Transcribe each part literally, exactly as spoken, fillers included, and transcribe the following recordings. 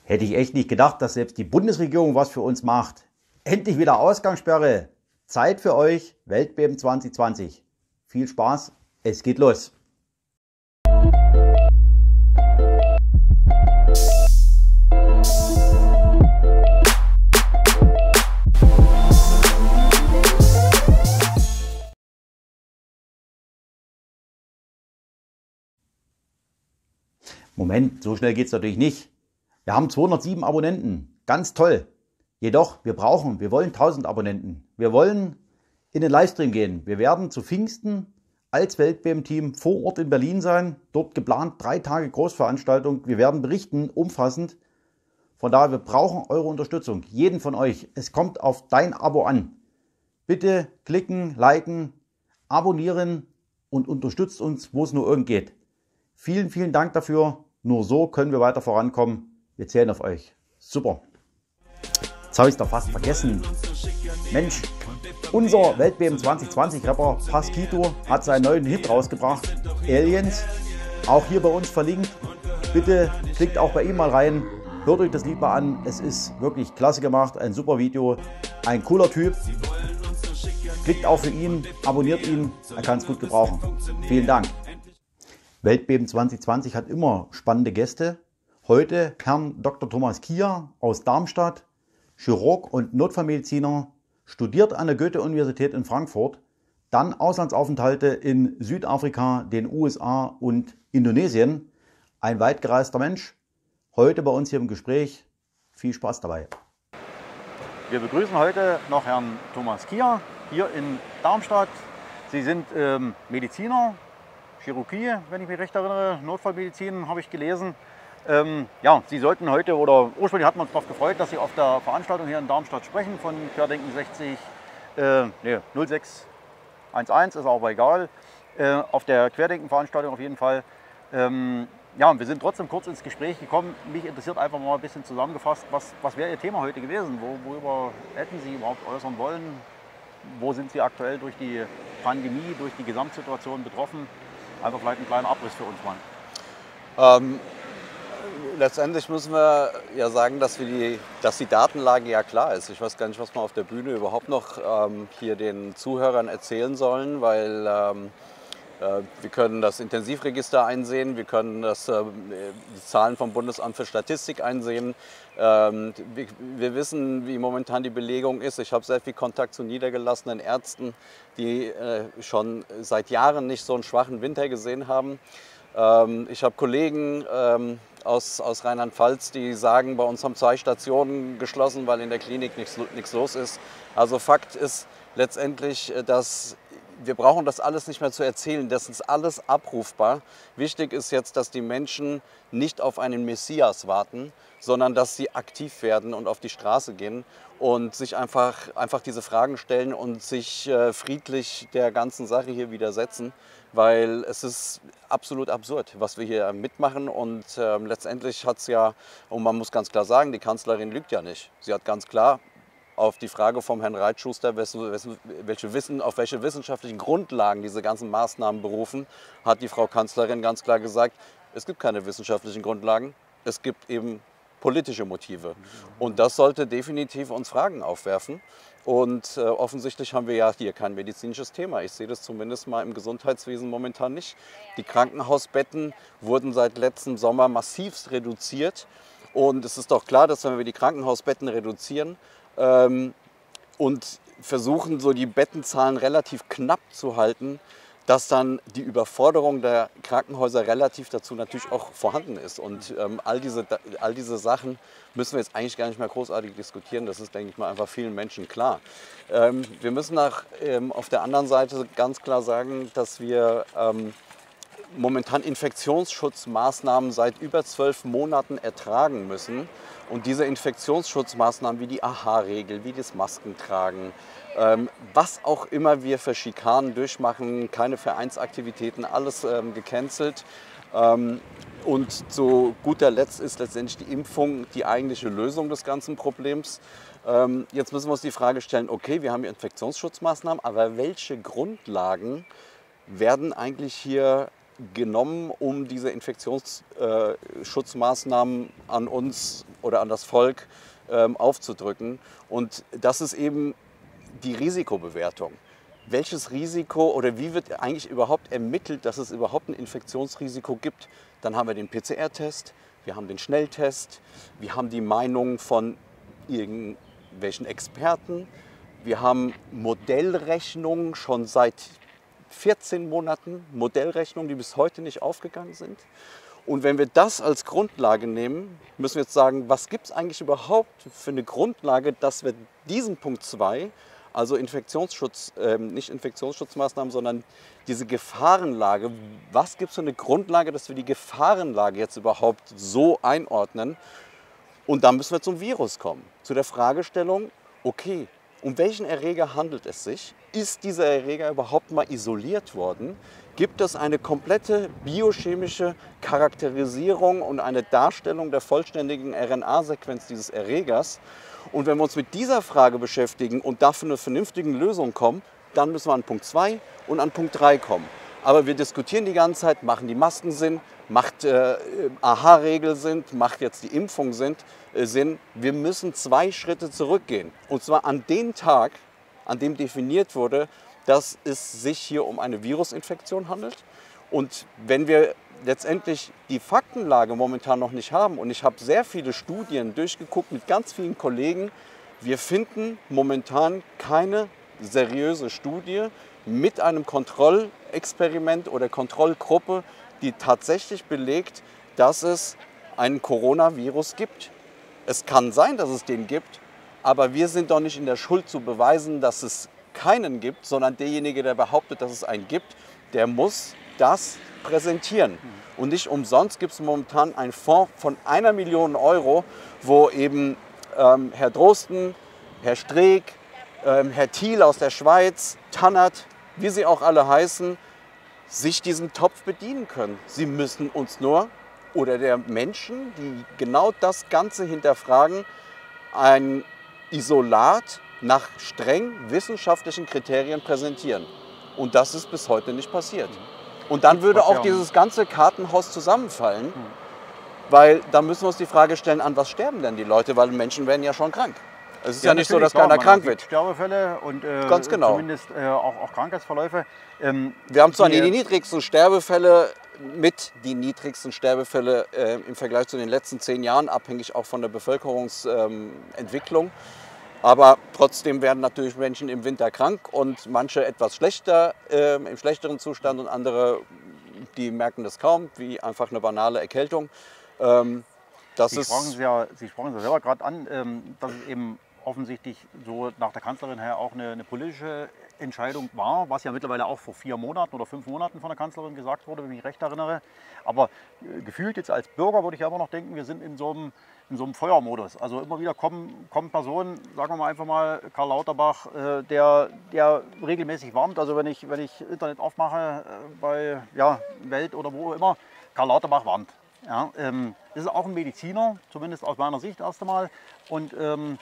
Hätte ich echt nicht gedacht, dass selbst die Bundesregierung was für uns macht. Endlich wieder Ausgangssperre. Zeit für euch, Weltbeben zwanzig zwanzig. Viel Spaß, es geht los. Moment, so schnell geht es natürlich nicht. Wir haben zweihundertsieben Abonnenten, ganz toll. Jedoch, wir brauchen, wir wollen tausend Abonnenten. Wir wollen in den Livestream gehen. Wir werden zu Pfingsten als Weltbeben-Team vor Ort in Berlin sein. Dort geplant drei Tage Großveranstaltung. Wir werden berichten, umfassend. Von daher, wir brauchen eure Unterstützung, jeden von euch. Es kommt auf dein Abo an. Bitte klicken, liken, abonnieren und unterstützt uns, wo es nur irgend geht. Vielen, vielen Dank dafür. Nur so können wir weiter vorankommen. Wir zählen auf euch. Super. Jetzt habe ich es doch fast vergessen. Mensch, unser Weltbeben zwanzig zwanzig Rapper Pasquito hat seinen neuen Hit rausgebracht. Aliens. Auch hier bei uns verlinkt. Bitte klickt auch bei ihm mal rein. Hört euch das Lied mal an. Es ist wirklich klasse gemacht. Ein super Video. Ein cooler Typ. Klickt auch für ihn. Abonniert ihn. Er kann es gut gebrauchen. Vielen Dank. Weltbeben zwanzig zwanzig hat immer spannende Gäste. Heute Herrn Doktor Thomas Kier aus Darmstadt, Chirurg und Notfallmediziner, studiert an der Goethe-Universität in Frankfurt, dann Auslandsaufenthalte in Südafrika, den U S A und Indonesien. Ein weit gereister Mensch. Heute bei uns hier im Gespräch. Viel Spaß dabei. Wir begrüßen heute noch Herrn Thomas Kier hier in Darmstadt. Sie sind ähm, Mediziner. Chirurgie, wenn ich mich recht erinnere, Notfallmedizin habe ich gelesen. Ähm, ja, Sie sollten heute, oder ursprünglich hatten wir uns darauf gefreut, dass Sie auf der Veranstaltung hier in Darmstadt sprechen von Querdenken sechzig, äh, nee, null sechs eins eins, ist aber egal, äh, auf der Querdenken-Veranstaltung auf jeden Fall. Ähm, ja, wir sind trotzdem kurz ins Gespräch gekommen. Mich interessiert einfach mal ein bisschen zusammengefasst, was, was wäre Ihr Thema heute gewesen? Wo, worüber hätten Sie überhaupt äußern wollen? Wo sind Sie aktuell durch die Pandemie, durch die Gesamtsituation betroffen? Einfach vielleicht ein kleiner Abriss für uns mal. Ähm, letztendlich müssen wir ja sagen, dass, wir die, dass die Datenlage ja klar ist. Ich weiß gar nicht, was wir auf der Bühne überhaupt noch ähm, hier den Zuhörern erzählen sollen, weil ähm, äh, wir können das Intensivregister einsehen, wir können das, äh, die Zahlen vom Bundesamt für Statistik einsehen. Ähm, wir, wir wissen, wie momentan die Belegung ist. Ich habe sehr viel Kontakt zu niedergelassenen Ärzten, die äh, schon seit Jahren nicht so einen schwachen Winter gesehen haben. Ähm, ich habe Kollegen ähm, aus, aus Rheinland-Pfalz, die sagen, bei uns haben zwei Stationen geschlossen, weil in der Klinik nichts, nichts los ist. Also Fakt ist letztendlich, dass wir brauchen das alles nicht mehr zu erzählen, das ist alles abrufbar. Wichtig ist jetzt, dass die Menschen nicht auf einen Messias warten, sondern dass sie aktiv werden und auf die Straße gehen und sich einfach, einfach diese Fragen stellen und sich äh, friedlich der ganzen Sache hier widersetzen, weil es ist absolut absurd, was wir hier mitmachen und äh, letztendlich hat es ja, und man muss ganz klar sagen, die Kanzlerin lügt ja nicht. Sie hat ganz klar auf die Frage vom Herrn Reitschuster, welche Wissen, auf welche wissenschaftlichen Grundlagen diese ganzen Maßnahmen berufen, hat die Frau Kanzlerin ganz klar gesagt, es gibt keine wissenschaftlichen Grundlagen, es gibt eben politische Motive. Und das sollte definitiv uns Fragen aufwerfen. Und äh, offensichtlich haben wir ja hier kein medizinisches Thema. Ich sehe das zumindest mal im Gesundheitswesen momentan nicht. Die Krankenhausbetten wurden seit letztem Sommer massivst reduziert. Und es ist doch klar, dass wenn wir die Krankenhausbetten reduzieren, und versuchen, so die Bettenzahlen relativ knapp zu halten, dass dann die Überforderung der Krankenhäuser relativ dazu natürlich auch vorhanden ist. Und ähm, all, diese, all diese Sachen müssen wir jetzt eigentlich gar nicht mehr großartig diskutieren. Das ist, denke ich mal, einfach vielen Menschen klar. Ähm, wir müssen nach, ähm, auf der anderen Seite ganz klar sagen, dass wir ähm, momentan Infektionsschutzmaßnahmen seit über zwölf Monaten ertragen müssen. Und diese Infektionsschutzmaßnahmen wie die A H-Regel, wie das Maskentragen, ähm, was auch immer wir für Schikanen durchmachen, keine Vereinsaktivitäten, alles ähm, gecancelt. Ähm, und zu guter Letzt ist letztendlich die Impfung die eigentliche Lösung des ganzen Problems. Ähm, jetzt müssen wir uns die Frage stellen, okay, wir haben hier Infektionsschutzmaßnahmen, aber welche Grundlagen werden eigentlich hier genommen, um diese Infektionsschutzmaßnahmen an uns oder an das Volk ähm, aufzudrücken. Und das ist eben die Risikobewertung. Welches Risiko oder wie wird eigentlich überhaupt ermittelt, dass es überhaupt ein Infektionsrisiko gibt? Dann haben wir den P C R-Test, wir haben den Schnelltest, wir haben die Meinung von irgendwelchen Experten, wir haben Modellrechnungen schon seit vierzehn Monaten, Modellrechnungen, die bis heute nicht aufgegangen sind. Und wenn wir das als Grundlage nehmen, müssen wir jetzt sagen, was gibt es eigentlich überhaupt für eine Grundlage, dass wir diesen Punkt zwei, also Infektionsschutz, äh, nicht Infektionsschutzmaßnahmen, sondern diese Gefahrenlage, was gibt es für eine Grundlage, dass wir die Gefahrenlage jetzt überhaupt so einordnen? Und dann müssen wir zum Virus kommen, zu der Fragestellung, okay, um welchen Erreger handelt es sich? Ist dieser Erreger überhaupt mal isoliert worden? Gibt es eine komplette biochemische Charakterisierung und eine Darstellung der vollständigen R N A-Sequenz dieses Erregers? Und wenn wir uns mit dieser Frage beschäftigen und dafür eine vernünftige Lösung kommen, dann müssen wir an Punkt zwei und an Punkt drei kommen. Aber wir diskutieren die ganze Zeit, machen die Masken Sinn, macht äh, A H-Regel Sinn, macht jetzt die Impfung Sinn, äh, Sinn. Wir müssen zwei Schritte zurückgehen. Und zwar an den Tag, an dem definiert wurde, dass es sich hier um eine Virusinfektion handelt. Und wenn wir letztendlich die Faktenlage momentan noch nicht haben, und ich habe sehr viele Studien durchgeguckt mit ganz vielen Kollegen, wir finden momentan keine seriöse Studie mit einem Kontrollexperiment oder Kontrollgruppe, die tatsächlich belegt, dass es einen Coronavirus gibt. Es kann sein, dass es den gibt, aber wir sind doch nicht in der Schuld zu beweisen, dass es keinen gibt, sondern derjenige, der behauptet, dass es einen gibt, der muss das präsentieren. Und nicht umsonst gibt es momentan einen Fonds von einer Million Euro, wo eben ähm, Herr Drosten, Herr Streeck, ähm, Herr Thiel aus der Schweiz, Tannert, wie sie auch alle heißen, sich diesen Topf bedienen können. Sie müssen uns nur, oder der Menschen, die genau das Ganze hinterfragen, ein Isolat nach streng wissenschaftlichen Kriterien präsentieren. Und das ist bis heute nicht passiert. Und dann würde auch dieses ganze Kartenhaus zusammenfallen, weil da müssen wir uns die Frage stellen, an was sterben denn die Leute, weil Menschen werden ja schon krank. Es ist ja, ja nicht so, dass keiner krank wird. Sterbefälle und äh, Ganz genau. zumindest äh, auch, auch Krankheitsverläufe. Ähm, wir haben zwar die, die niedrigsten Sterbefälle, mit die niedrigsten Sterbefälle äh, im Vergleich zu den letzten zehn Jahren, abhängig auch von der Bevölkerungsentwicklung. Ähm, Aber trotzdem werden natürlich Menschen im Winter krank und manche etwas schlechter, äh, im schlechteren Zustand und andere, die merken das kaum, wie einfach eine banale Erkältung. Ähm, das Sie, ist sprachen es ja, Sie sprachen es ja selber gerade an, ähm, dass es eben offensichtlich so nach der Kanzlerin her auch eine, eine politische Entscheidung war, was ja mittlerweile auch vor vier Monaten oder fünf Monaten von der Kanzlerin gesagt wurde, wenn ich mich recht erinnere. Aber äh, gefühlt jetzt als Bürger würde ich ja immer noch denken, wir sind in so einem, in so einem Feuermodus. Also immer wieder kommen, kommen Personen, sagen wir mal einfach mal Karl Lauterbach, äh, der, der regelmäßig warnt. Also wenn ich, wenn ich Internet aufmache äh, bei ja, Welt oder wo immer, Karl Lauterbach warnt. Ja, ähm, das ist auch ein Mediziner, zumindest aus meiner Sicht erst einmal. Und ähm,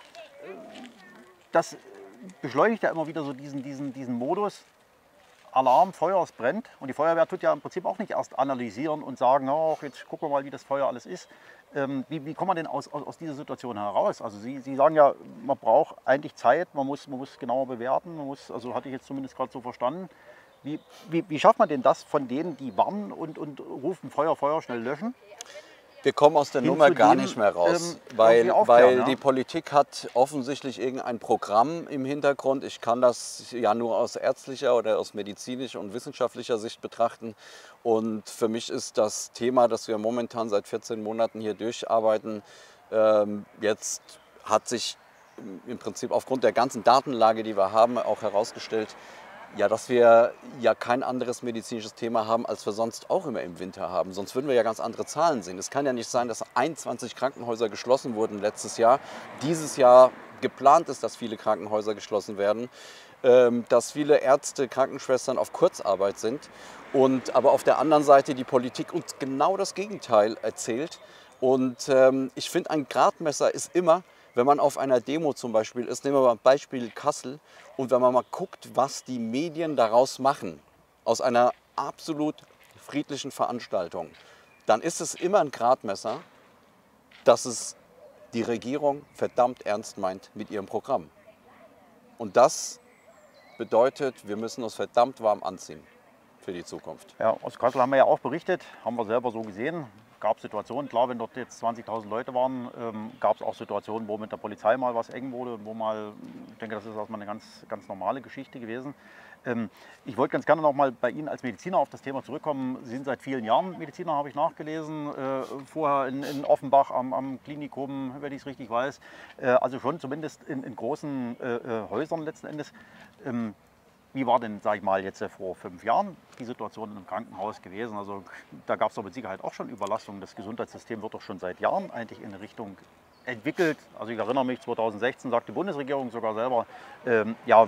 das beschleunigt ja immer wieder so diesen, diesen, diesen Modus, Alarm, Feuer, es brennt. Und die Feuerwehr tut ja im Prinzip auch nicht erst analysieren und sagen, oh, jetzt gucken wir mal, wie das Feuer alles ist. Ähm, wie, wie kommt man denn aus, aus, aus dieser Situation heraus? Also Sie, Sie sagen ja, man braucht eigentlich Zeit, man muss, man muss genauer bewerten, man muss, also hatte ich jetzt zumindest gerade so verstanden. Wie, wie, wie schafft man denn das von denen, die warnen und, und rufen Feuer, Feuer, schnell löschen? Wir kommen aus der Hin Nummer zu gar dem, nicht mehr raus, ähm, weil, irgendwie aufklären, weil ja. die Politik hat offensichtlich irgendein Programm im Hintergrund. Ich kann das ja nur aus ärztlicher oder aus medizinischer und wissenschaftlicher Sicht betrachten. Und für mich ist das Thema, das wir momentan seit vierzehn Monaten hier durcharbeiten, ähm, jetzt hat sich im Prinzip aufgrund der ganzen Datenlage, die wir haben, auch herausgestellt, ja, dass wir ja kein anderes medizinisches Thema haben, als wir sonst auch immer im Winter haben. Sonst würden wir ja ganz andere Zahlen sehen. Es kann ja nicht sein, dass einundzwanzig Krankenhäuser geschlossen wurden letztes Jahr. Dieses Jahr geplant ist, dass viele Krankenhäuser geschlossen werden, dass viele Ärzte, Krankenschwestern auf Kurzarbeit sind. Und aber auf der anderen Seite die Politik uns genau das Gegenteil erzählt. Und ähm, ich finde, ein Gradmesser ist immer, wenn man auf einer Demo zum Beispiel ist, nehmen wir mal ein Beispiel Kassel, und wenn man mal guckt, was die Medien daraus machen, aus einer absolut friedlichen Veranstaltung, dann ist es immer ein Gradmesser, dass es die Regierung verdammt ernst meint mit ihrem Programm. Und das bedeutet, wir müssen uns verdammt warm anziehen für die Zukunft. Ja, aus Kassel haben wir ja auch berichtet, haben wir selber so gesehen. Gab Situationen, klar, wenn dort jetzt zwanzigtausend Leute waren, ähm, gab es auch Situationen, wo mit der Polizei mal was eng wurde, wo mal, ich denke, das ist erstmal eine ganz, ganz normale Geschichte gewesen. Ähm, ich wollte ganz gerne noch mal bei Ihnen als Mediziner auf das Thema zurückkommen. Sie sind seit vielen Jahren Mediziner, habe ich nachgelesen, äh, vorher in, in Offenbach am, am Klinikum, wenn ich es richtig weiß, äh, also schon zumindest in, in großen äh, äh, Häusern letzten Endes. Ähm, Wie war denn, sage ich mal, jetzt vor fünf Jahren die Situation im Krankenhaus gewesen? Also da gab es doch mit Sicherheit auch schon Überlastungen. Das Gesundheitssystem wird doch schon seit Jahren eigentlich in eine Richtung entwickelt. Also ich erinnere mich, zweitausendsechzehn sagt die Bundesregierung sogar selber, ähm, ja,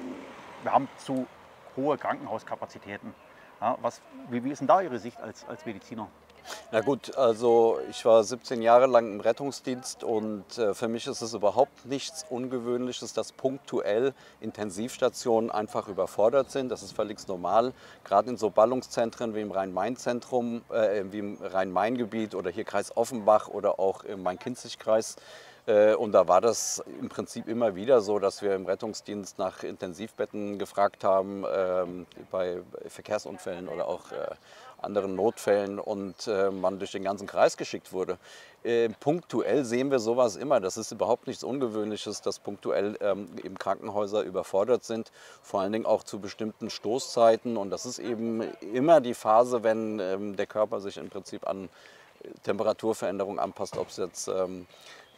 wir haben zu hohe Krankenhauskapazitäten. Ja, was, wie, wie ist denn da Ihre Sicht als, als Mediziner? Na gut, also ich war siebzehn Jahre lang im Rettungsdienst und äh, für mich ist es überhaupt nichts Ungewöhnliches, dass punktuell Intensivstationen einfach überfordert sind. Das ist völlig normal, gerade in so Ballungszentren wie im Rhein-Main-Zentrum, äh, wie im Rhein-Main-Gebiet oder hier Kreis Offenbach oder auch im Main-Kinzig-Kreis. Und da war das im Prinzip immer wieder so, dass wir im Rettungsdienst nach Intensivbetten gefragt haben, ähm, bei Verkehrsunfällen oder auch äh, anderen Notfällen und äh, man durch den ganzen Kreis geschickt wurde. Äh, punktuell sehen wir sowas immer. Das ist überhaupt nichts Ungewöhnliches, dass punktuell ähm, eben Krankenhäuser überfordert sind, vor allen Dingen auch zu bestimmten Stoßzeiten. Und das ist eben immer die Phase, wenn ähm, der Körper sich im Prinzip an Temperaturveränderungen anpasst, ob es jetzt ähm,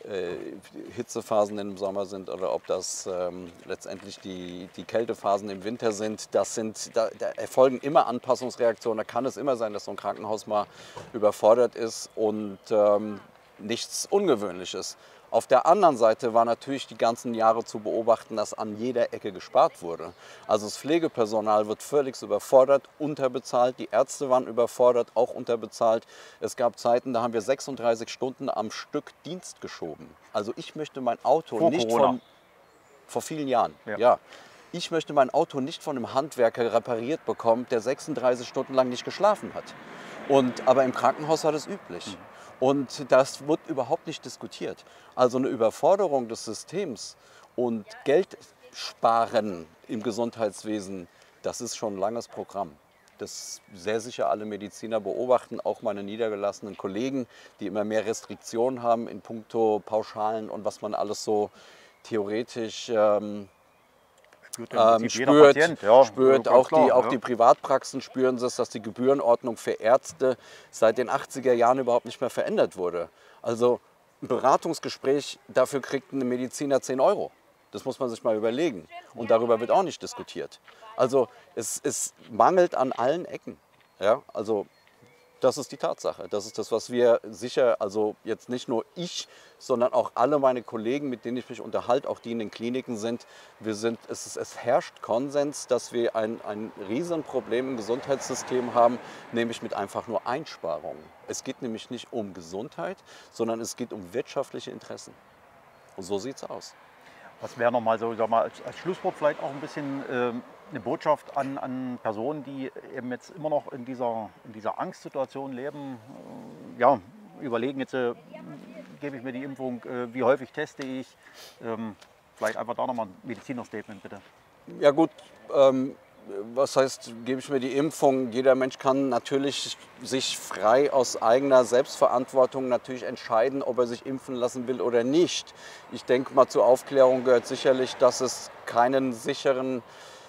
Hitzephasen im Sommer sind oder ob das ähm, letztendlich die, die Kältephasen im Winter sind. Das sind da, da erfolgen immer Anpassungsreaktionen. Da kann es immer sein, dass so ein Krankenhaus mal überfordert ist und ähm, nichts Ungewöhnliches. Auf der anderen Seite war natürlich die ganzen Jahre zu beobachten, dass an jeder Ecke gespart wurde. Also das Pflegepersonal wird völlig überfordert, unterbezahlt. Die Ärzte waren überfordert, auch unterbezahlt. Es gab Zeiten, da haben wir sechsunddreißig Stunden am Stück Dienst geschoben. Also ich möchte mein Auto Vor nicht Corona. von... Vor vielen Jahren, Ja. ja. Ich möchte mein Auto nicht von einem Handwerker repariert bekommen, der sechsunddreißig Stunden lang nicht geschlafen hat. Und, aber im Krankenhaus war das üblich. Mhm. Und das wird überhaupt nicht diskutiert. Also eine Überforderung des Systems und Geld sparen im Gesundheitswesen, das ist schon ein langes Programm. Das sehr sicher alle Mediziner beobachten, auch meine niedergelassenen Kollegen, die immer mehr Restriktionen haben in puncto Pauschalen und was man alles so theoretisch ähm, Spürt im ähm, Prinzip jeder spürt, Patient, ja, spürt ganz auch, klar, die, auch ja. die Privatpraxen spüren es, dass die Gebührenordnung für Ärzte seit den achtziger Jahren überhaupt nicht mehr verändert wurde. Also ein Beratungsgespräch, dafür kriegt ein Mediziner zehn Euro. Das muss man sich mal überlegen. Und darüber wird auch nicht diskutiert. Also es, es mangelt an allen Ecken. Ja, also das ist die Tatsache. Das ist das, was wir sicher, also jetzt nicht nur ich, sondern auch alle meine Kollegen, mit denen ich mich unterhalte, auch die in den Kliniken sind. Wir sind es, ist, es herrscht Konsens, dass wir ein, ein Riesenproblem im Gesundheitssystem haben, nämlich mit einfach nur Einsparungen. Es geht nämlich nicht um Gesundheit, sondern es geht um wirtschaftliche Interessen. Und so sieht es aus. Was wäre nochmal so, sag mal, als, als Schlusswort vielleicht auch ein bisschen ähm, eine Botschaft an, an Personen, die eben jetzt immer noch in dieser, in dieser Angstsituation leben. Äh, ja, überlegen jetzt, äh, gebe ich mir die Impfung, äh, wie häufig teste ich. Ähm, vielleicht einfach da nochmal ein Medizinerstatement bitte. Ja gut, ähm, was heißt, gebe ich mir die Impfung? Jeder Mensch kann natürlich sich frei aus eigener Selbstverantwortung natürlich entscheiden, ob er sich impfen lassen will oder nicht. Ich denke mal, zur Aufklärung gehört sicherlich, dass es keinen sicheren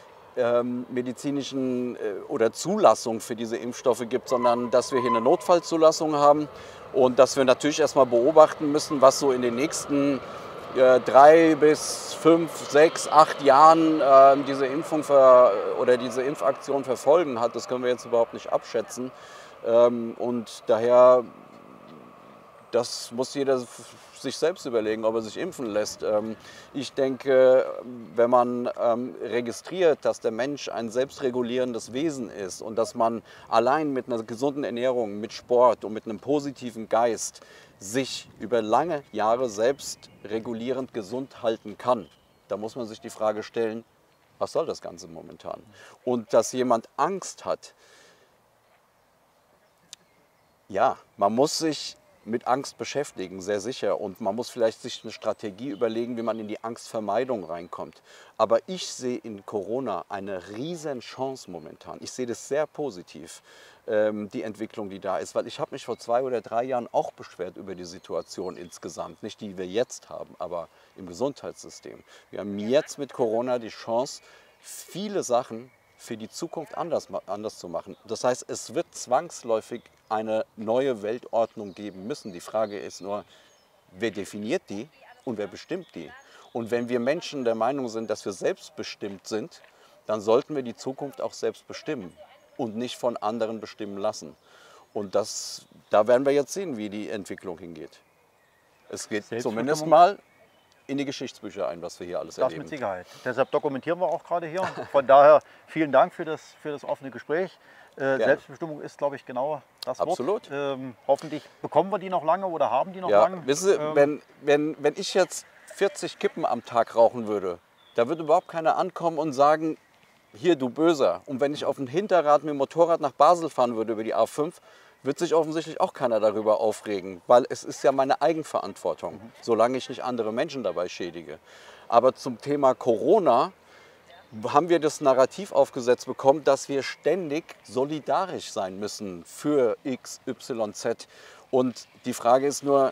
ähm, medizinischen äh, oder Zulassung für diese Impfstoffe gibt, sondern dass wir hier eine Notfallzulassung haben und dass wir natürlich erstmal beobachten müssen, was so in den nächsten äh, drei bis fünf, sechs, acht Jahren äh, diese Impfung ver oder diese Impfaktion verfolgen hat. Das können wir jetzt überhaupt nicht abschätzen. Ähm, und daher, das muss jeder sich selbst überlegen, ob er sich impfen lässt. Ähm, ich denke, wenn man ähm, registriert, dass der Mensch ein selbstregulierendes Wesen ist und dass man allein mit einer gesunden Ernährung, mit Sport und mit einem positiven Geist sich über lange Jahre selbst regulierend gesund halten kann, da muss man sich die Frage stellen, was soll das Ganze momentan? Und dass jemand Angst hat, Ja, man muss sich mit Angst beschäftigen, sehr sicher. Und man muss vielleicht sich eine Strategie überlegen, wie man in die Angstvermeidung reinkommt. Aber ich sehe in Corona eine riesen Chance momentan. Ich sehe das sehr positiv, ähm, die Entwicklung, die da ist. Weil ich habe mich vor zwei oder drei Jahren auch beschwert über die Situation insgesamt. Nicht die wir jetzt haben, aber im Gesundheitssystem. Wir haben jetzt mit Corona die Chance, viele Sachen für die Zukunft anders, anders zu machen. Das heißt, es wird zwangsläufig eine neue Weltordnung geben müssen. Die Frage ist nur, wer definiert die und wer bestimmt die? Und wenn wir Menschen der Meinung sind, dass wir selbstbestimmt sind, dann sollten wir die Zukunft auch selbst bestimmen und nicht von anderen bestimmen lassen. Und das, da werden wir jetzt sehen, wie die Entwicklung hingeht. Es geht zumindest mal in die Geschichtsbücher ein, was wir hier alles Das erleben. mit Sicherheit. Deshalb dokumentieren wir auch gerade hier. Von daher vielen Dank für das, für das offene Gespräch. Äh, Selbstbestimmung ist, glaube ich, genau das Wort. Absolut. Ähm, hoffentlich bekommen wir die noch lange oder haben die noch Ja, lange. wissen Sie, Ähm, wenn, wenn, wenn ich jetzt vierzig Kippen am Tag rauchen würde, da würde überhaupt keiner ankommen und sagen, hier du Böser. Und wenn ich auf dem Hinterrad mit dem Motorrad nach Basel fahren würde über die A fünf, wird sich offensichtlich auch keiner darüber aufregen, weil es ist ja meine Eigenverantwortung, mhm. solange ich nicht andere Menschen dabei schädige. Aber zum Thema Corona haben wir das Narrativ aufgesetzt bekommen, dass wir ständig solidarisch sein müssen für X, Y, Z. Und die Frage ist nur,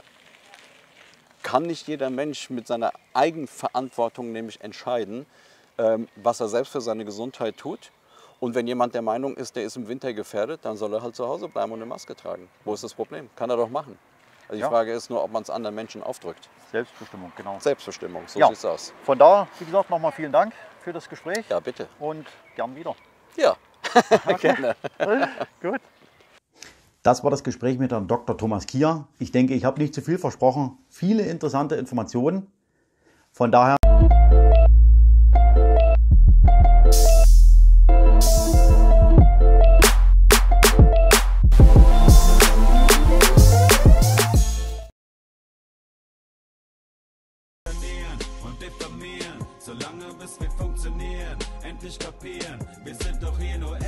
kann nicht jeder Mensch mit seiner Eigenverantwortung nämlich entscheiden, was er selbst für seine Gesundheit tut? Und wenn jemand der Meinung ist, der ist im Winter gefährdet, dann soll er halt zu Hause bleiben und eine Maske tragen. Wo ist das Problem? Kann er doch machen. Also die Ja. Frage ist nur, ob man es anderen Menschen aufdrückt. Selbstbestimmung, genau. Selbstbestimmung, so Ja. sieht's aus. Von da, wie gesagt, nochmal vielen Dank für das Gespräch. Ja, bitte. Und gern wieder. Ja, gerne. Gut. Das war das Gespräch mit Herrn Doktor Thomas Kier. Ich denke, ich habe nicht zu viel versprochen. Viele interessante Informationen. Von daher und diffamieren, solange bis wir funktionieren, endlich kapieren, wir sind doch hier nur